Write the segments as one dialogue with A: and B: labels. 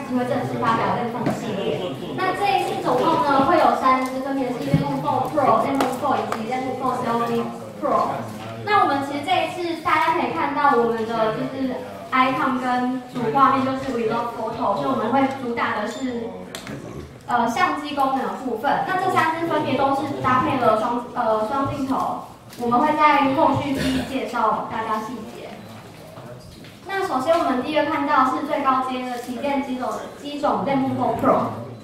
A: 机会正式发表恋风系列。那这一次总共呢会有3支，分别是恋风4 Pro、恋风4以及恋风4 Selfie Pro。那我们其实这一次大家可以看到我们的就是 icon 跟主画面就是 We Love Photo， 所以我们会主打的是相机功能的部分。那这3支分别都是搭配了双镜头，我们会在后续一一介绍大家细节。那首先我们第一个看到是最高阶的旗舰机种恋风4 Pro。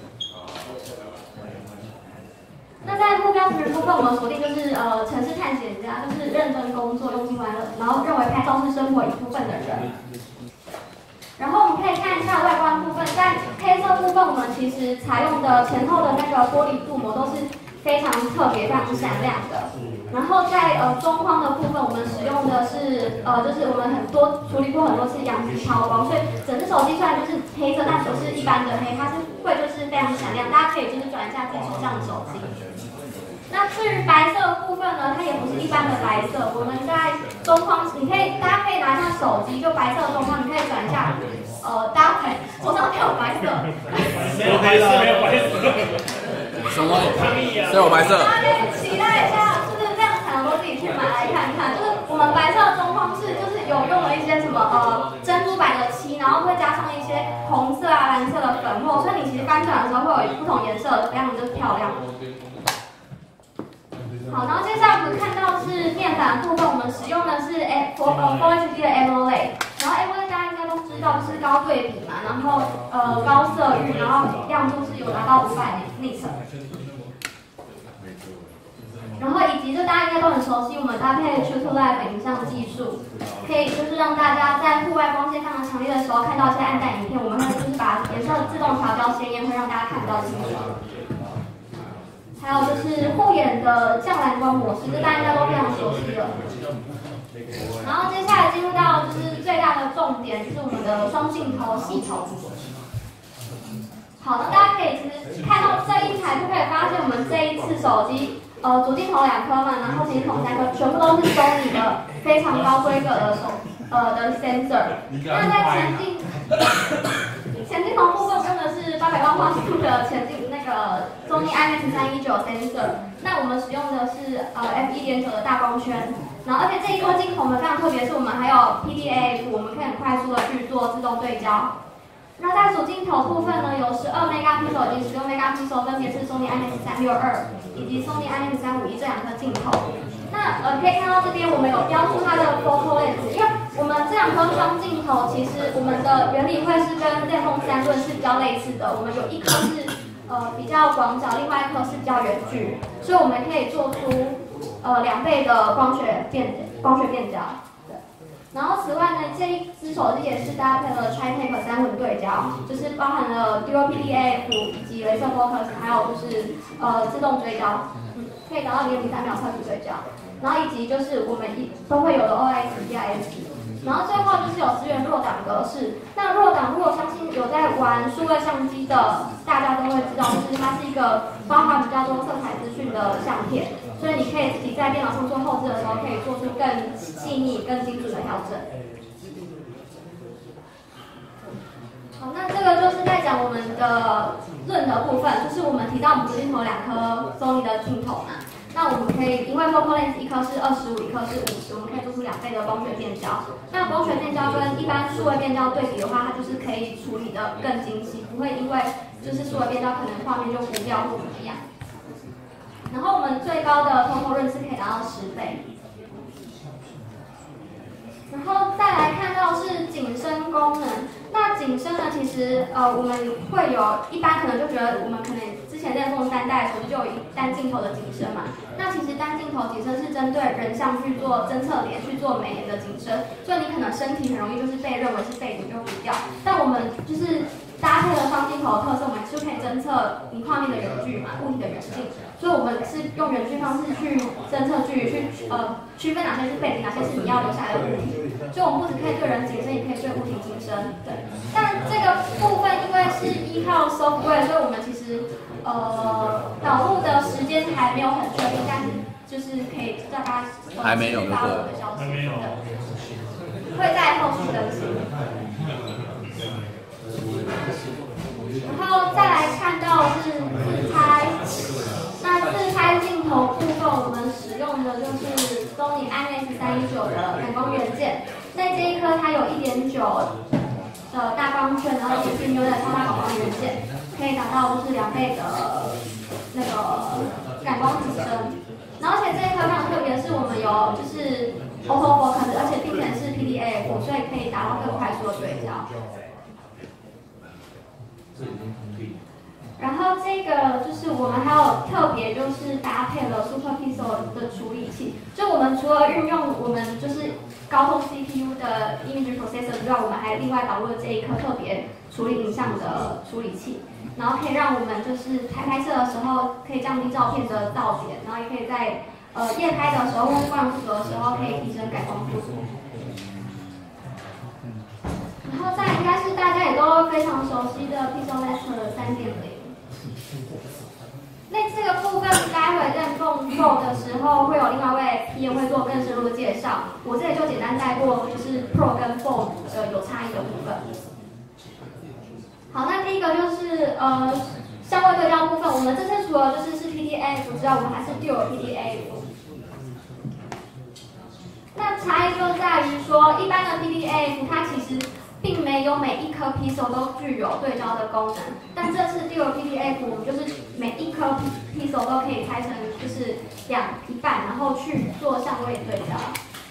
A: 那在目标族群部分，我们锁定就是城市探险家，就是认真工作、用心玩乐，然后认为拍照是生活一部分的人。然后我们可以看一下外观部分，在黑色部分，我们其实采用的前后的那个玻璃镀膜都是非常特别、非常闪亮的。然后在中框的部分，我们使用的是就是我们处理过很多次阳极抛光，所以整只手机虽然就是黑色，但不是一般的黑，它是会就是非常闪亮，大家可以就是转一下自己手上的手机。那至于白色部分呢，它也不是一般的白色，我们在中框，大家可以拿一下手机，就白色的中框，你可以转一下，大家手上没有白色，
B: 没有白色，没有白色，什么？只有白色。
A: 大家可以期待一下，就是这样才能够自己去买来看看。就是我们白色的中框就是有用了一些什么珍珠白的漆，然后会加上一些红色啊、蓝色的粉末，所以你其实翻转的时候会有不同颜色，非常的漂亮。好，然后接下来我们看到是面板部分，我们使用的是Full HD 的 AMOLED， 然后 AMOLED 大家应该都知道就是高对比嘛，然后高色域，然后亮度是有达到500 nits， 然后以及就大家应该都很熟悉，我们搭配 True to Life 影像技术，可以就是让大家在户外光线非常强烈的时候看到一些暗淡影片，我们会就是把颜色自动调焦鲜艳，会让大家看到清楚。还有就是护眼的降蓝光模式，这大家应该都非常熟悉了。然后接下来进入到就是最大的重点，就是我们的双镜头系统。好，那大家可以其实看到这一台就可以发现，我们这一次手机主镜头2颗嘛，然后前镜头3颗，全部都是 Sony 的非常高规格的的 sensor。那在前镜头部分真的是800万画素的那个 Sony IMX319 sensor， 那我们使用的是f1.9 的大光圈，然后而且这一颗镜头我们非常特别，是我们还有 PDAF， 我们可以很快速的去做自动对焦。那在主镜头部分呢，有12 megapixel 以及16 megapixel， 分别是 Sony IMX362以及 Sony IMX351这2颗镜头。那可以看到这边我们有标出它的 photo lens， 因为我们这2颗双镜头其实我们的原理会是跟恋风3论是比较类似的，我们有一颗是比较广角，另外一颗是比较远距，所以我们可以做出2倍的光学变焦。对。然后此外呢，这一只手机也是搭配了 Tritech 3混对焦，就是包含了 Dual PDAF 以及雷射 focus， 还有就是自动追焦，可以达到0.03秒快速对焦。然后以及就是我们都会有的 OIS、DIS， 然后最后就是有支援弱档格式。那弱档如果相信有在玩数位相机的，大家都会知道，就是它是一个包含比较多色彩资讯的相片，所以你可以自己在电脑上做后置的时候，可以做出更细腻、更精准的调整。好，那这个就是在讲我们的论的部分，就是我们提到我们主镜头2颗 Sony 的镜头嘛。那我们可以，因为 focal lens 一颗是25，一颗是50，我们可以做出2倍的光学变焦。那光学变焦跟一般数位变焦对比的话，它就是可以处理的更精细，不会因为就是数位变焦可能画面就糊掉或怎么样。然后我们最高的 focal range 是可以达到10倍。然后再来看到是景深功能。那景深呢，其实我们会有一般可能就觉得我们可能之前恋风3代的手机就有单镜头的景深嘛。那其实单镜头景深是针对人像去做侦测脸、去做美颜的景深，所以你可能身体很容易就是被认为是背景就糊掉。但我们就是搭配了双镜头的特色，我们就可以侦测你画面的远距嘛，物体的远近。所以我们是用远距方式去侦测距，去区分哪些是背景，哪些是你要留下来的物体。所以我们不只可以对人景深，也可以对物体景深。对。但这个部分因为是依靠 software， 所以我们其实导入的时间还没有很确定，但是就是可以大概
B: 还没有
A: 发布的消息，会在后续更新。 光元件。在这一颗它有1.9的大光圈，然后1.4牛的超大感光元件，可以达到就是2倍的那个感光提升。然后而且这一颗非常特别的是，我们有就是 auto focus， 而且并且是 PDAF， 所以可以达到更快速的对焦。然后这个就是我们还有特别就是搭配了 Super Pixel 的处理器，就我们除了运用我们就是高通 CPU 的 image processor 之外，我们还另外导入了这一颗特别处理影像的处理器，然后可以让我们就是拍摄的时候可以降低照片的噪点，然后也可以在夜拍的时候或是光不足的时候可以提升感光度。然后再应该是大家也都非常熟悉的 Pixelmator 3.0。那这个部分待会在 Phone Pro 的时候会有另外一位 PM 会做更深入的介绍，我这里就简单带过，就是 Pro 跟 Phone 有差异的部分。好，那第一个就是相位对焦部分，我们这次除了就是 PDAF 之外，我们还是 Dual PDAF。那差异就在于说，一般的 PDAF 它其实并没有每一颗 pixel 都具有对焦的功能，但这次 Dual PDAF 我们就是每一颗 pixel 都可以拆成就是一半，然后去做相位对焦，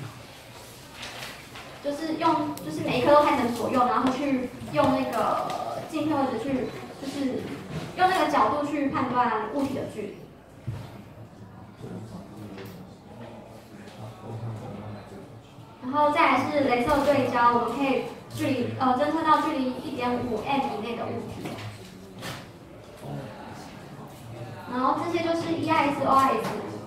A: 就是就是每一颗都拆成左右，然后去用那个镜片位置去就是用那个角度去判断物体的距离。然后再来是雷射对焦，我们可以侦测到距离1.5m 以内的物体。然后这些就是 EIS、OIS。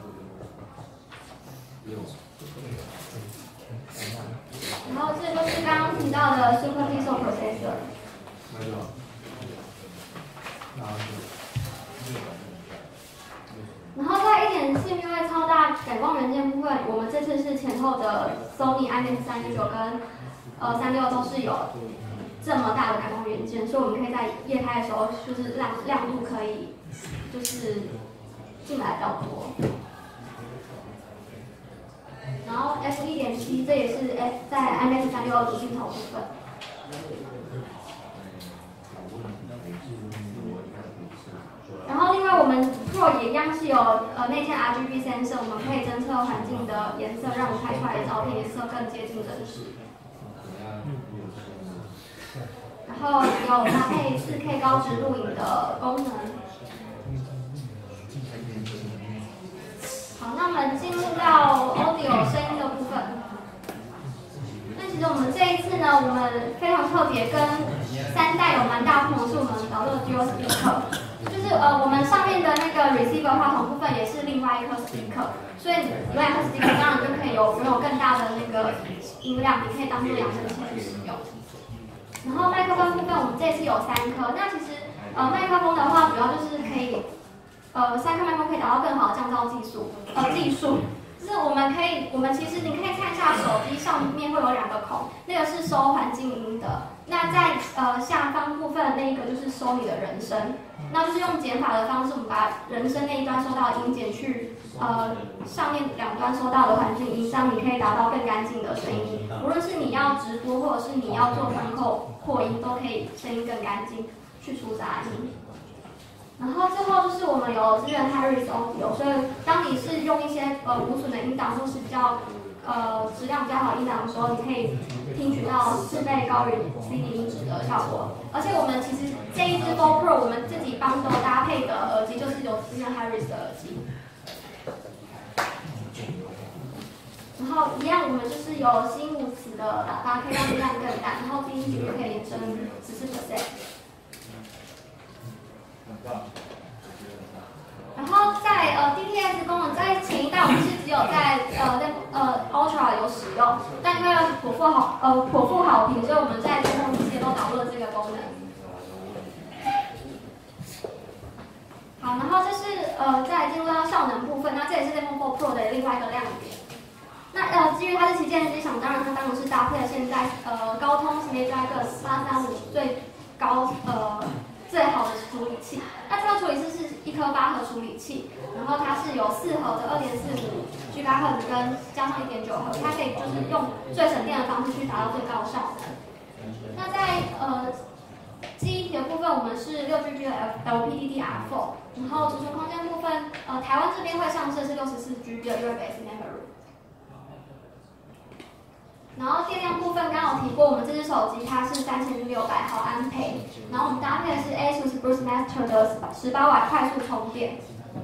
A: 然后这就是刚刚提到的 Super Pixel Processor。然后在1.4mm超大感光元件部分，我们这次是前后的 Sony IMX319跟36都是有这么大的感光元件，所以我们可以在夜拍的时候，就是亮度可以就是进来比较多。然后 f1.7 这也是在 IMX36主镜头部分。然后另外我们 Pro 也一样是有内建 RGB sensor， 我们可以侦测环境的颜色，让我们拍出来的照片颜色更接近真实。然后有搭配 4K 高值录影的功能。好，那我们进入到 Audio 声音的部分。那其实我们这一次呢，我们非常特别，跟3代有蛮大不同，是我们导入的 Dual Speaker。就是我们上面的那个 receiver 话筒部分也是另外一颗 speaker， 所以另外一颗 speaker 当然就可以拥有更大的那个音量，你可以当做扬声器去使用。然后麦克风部分我们这次有3颗，那其实麦克风的话主要就是可以3颗麦克风可以达到更好的降噪技术，就是我们其实你可以看一下手机上面会有2个孔，那个是收环境音的，那在下方部分那一个就是收你的人声。那就是用减法的方式，我们把人声那一端收到的音减去上面2端收到的环境音，这样你可以达到更干净的声音。无论是你要直播，或者是你要做窗口扩音，都可以声音更干净，去除杂音。然后最后就是我们有支援 Hi-Res Audio， 所以当你是用一些无损的音档，或是比较质量比较好的音档的时候，你可以听取到4倍高于 CD 音质的效果。而且我们其实这一支 Phone Pro 我们自己帮手搭配的耳机就是有支援 Hi-Res 的耳机。然后一样，我们就是有新无磁的喇叭，可以让音量更大，然后低音频率可以延伸14%。然后在DTS 功能在前一代我们是只有在Ultra 有使用，但因为颇负好评，所以我们在最后一些都导入了这个功能。好，然后这是再进入到效能部分，那这也是 Zenfone 4 Pro 的另外一个亮点。那基于它是旗舰机厂，当然是搭配了现在高通 Snapdragon 835最高最好的处理器。那这个处理器是一颗8核处理器，然后它是有4核的2.45 GHz 跟加上1.9核，它可以就是用最省电的方式去达到最高效能。那在记忆体的部分，我们是6GB 的 LPDDR4， 然后储存空间部分，台湾这边会上市是64GB 的 USB memory。然后电量部分，刚刚有提过，我们这只手机它是3600毫安培，然后我们搭配的是 ASUS Brushmaster 的18W快速充电。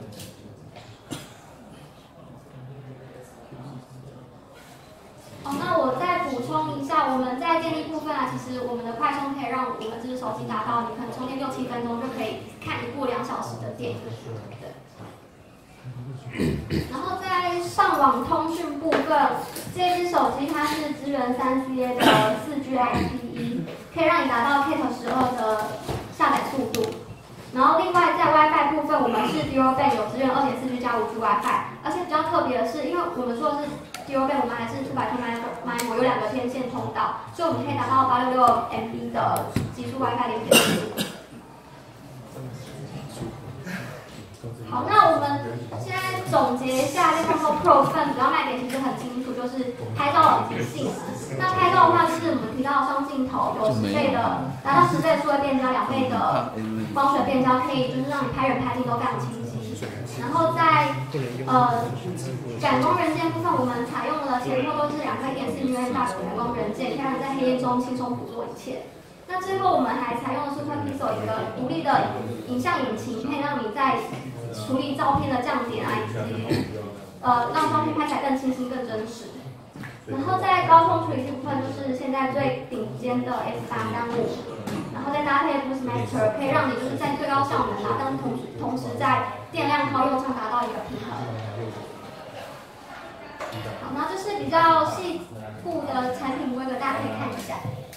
A: 那我再补充一下，我们在电力部分其实我们的快充可以让我们这只手机达到，你可能充电6-7分钟就可以看1部2小时的电。对。然后在上网通讯部分，这只手机它是支援3CA 的4G LTE， 可以让你达到 Cat12的下载速度。然后另外在 WiFi 部分，我们是 Dual Band 有支援 2.4G 加 5G WiFi， 而且比较特别的是，因为我们说的是 Dual Band， 我们还是200K MIMO 有2个天线通道，所以我们可以达到866 MB 的极速 WiFi 连接速度。好，那我们现在总结一下，Vivo Pro 部分主要卖点其实很清楚，就是拍照的即兴。那拍照的话，就是我们提到双镜头，有10倍的，达到10倍的数位变焦，2倍的光学变焦，可以就是让你拍人拍景都非常清晰。然后在感光元件部分，我们采用了前后都是2个1.4 mm 大的感光元件，可以让你在黑夜中轻松捕捉一切。那最后我们还采用了 Super Pixel 一个独立的影像引擎，可以让你在处理照片的降点以及让照片拍起来更清晰、更真实。然后在高通处理器部分，就是现在最顶尖的 X835，然后再搭配 Brushmaster， 可以让你就是在最高效能但同时在电量耗用上达到一个平衡。好，那这是比较细部的产品规格，大家可以看一下。